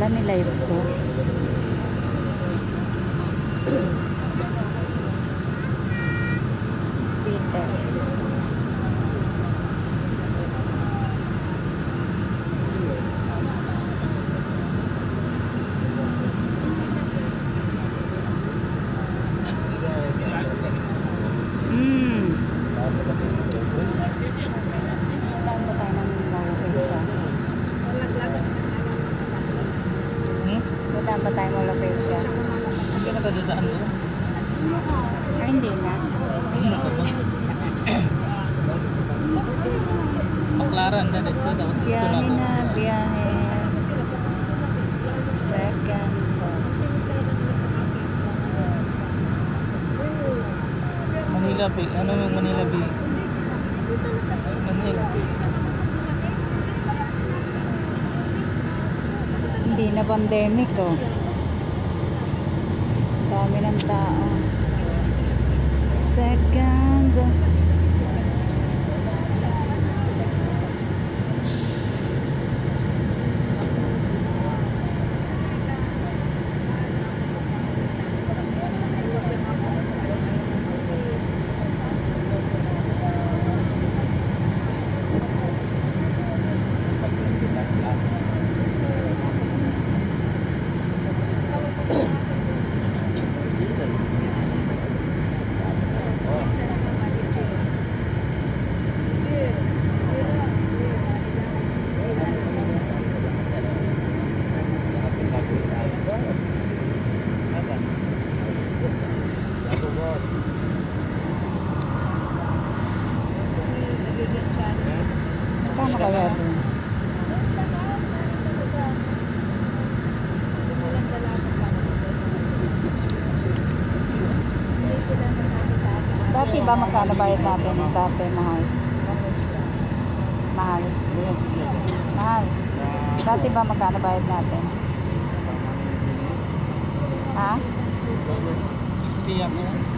Kala ni live ko. PTEX. Dadaan ba tayo mo location? Hindi na ba dadaan mo? Ay, hindi na. Paklaran na dito. Biyahe na, biyahe. Second. Manila Bay. Ano yung Manila Bay? Manila Bay. Hindi na pandemic, oh. Dami ng tao. Second. Kano kaya ito? Dati ba magkano bayad natin? Dati mahal. Mahal. Mahal. Dati ba magkano bayad natin? Ha? 60 ako.